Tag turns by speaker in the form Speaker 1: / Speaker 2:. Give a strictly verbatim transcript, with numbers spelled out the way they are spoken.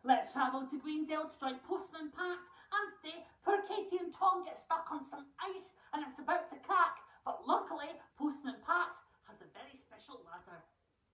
Speaker 1: Let's travel to Greendale to join Postman Pat. And today, poor Katie and Tom get stuck on some ice and